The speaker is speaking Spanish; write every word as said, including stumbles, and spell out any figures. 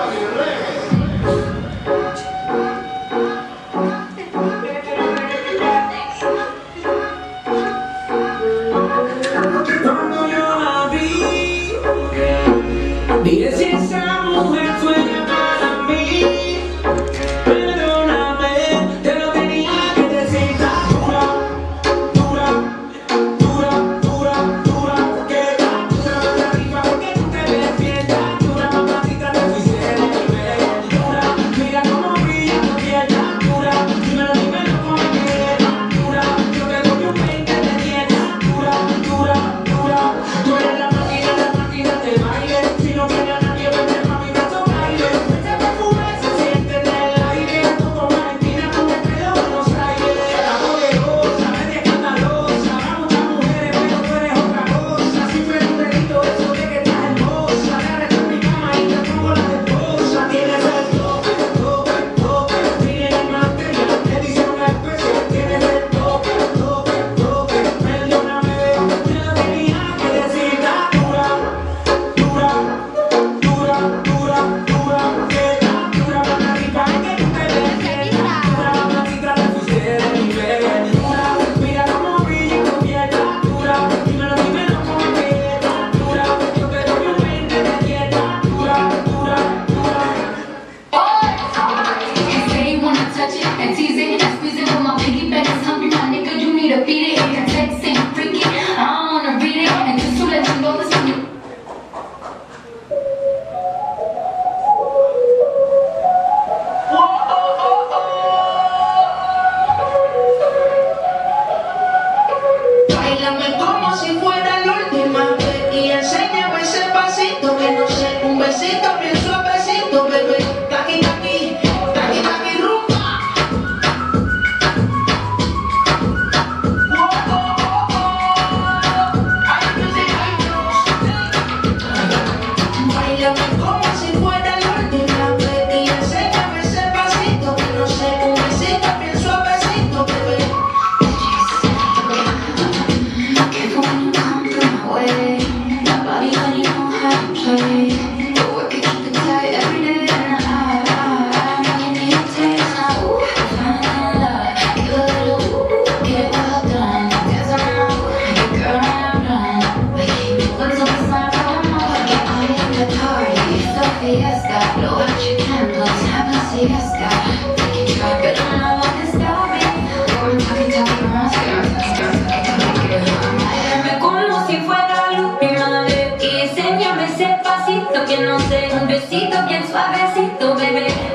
Cuando yo la vi, dije si esa mujer sueña para mí. Perdóname, te lo tenía que decir. Dura, dura, dura, dura, dura, que está dura más arriba porque tú te ves bien. Dura, mamacita, te fuiste de nivel. Dura, mira cómo brilla tu piel. Dura, dímelo, dímelo cómo quieres. Dura, yo te doy un veinte de diez. Dura, dura, dura, tú eres la máquina, la máquina de baile. Si no tiene a nadie, vete pa' mi brazo baile. Ese perfume se siente en el aire. Como Valentina con el pelo de Buenos Aires. La poderosa, media escandalosa. Da muchas mujeres, pero tú eres otra cosa. Si fuera un delito eso de que estás hermosa. Me arresto en mi cama y te pongo la esposa. Tienes el toque, toque, toque. Miren el material, edición especial. Tienes el toque, toque, toque. Perdóname, te lo tenía que decir. Dura, dura, dura, dura, dura, que está dura más arriba que tú te ves bien. Dura, mamacita, te fuiste de nivel. Dura, mira cómo brilla tu piel. Dura, dímelo, dímelo cómo quieres. Dura, yo te doy un veinte de diez. Dura, dura, dura. You say you wanna touch it and tease it and squeeze it, but my piggyback is hungry, my nigga. You need to beat it. That text ain't freaky. I don't wanna read it, and just to let you know this one. Báilame como si fuera la última vez y enséñame ese pasito que no sé, un besito bien suavecito, bebé. Taqui, taqui, taqui, taqui, rumba. Oh, oh, oh, oh. Ay, music, ay, Dios. Báilame como si fuera la última vez y enséñame ese pasito que no sé, un besito bien suavecito, bebé. Careful when you come through my way. My body when you know how to play. But work it, keep it tight every day. And I, I, I really need a taste now. Ooh, find love, give a little ooh, get it well done. Dance around, your girl I'm done. We keep moving till the sun come up. Get out in the party, it's a fiesta. Blow out your candles, have a siesta. Take it try, but don't know what to stop me. We're talking, talking around, skirt, skirt, skirt, skirt. Báilame como si fuera la última vez y enséñame ese pasito que no sé, un besito bien suavecito, bebé.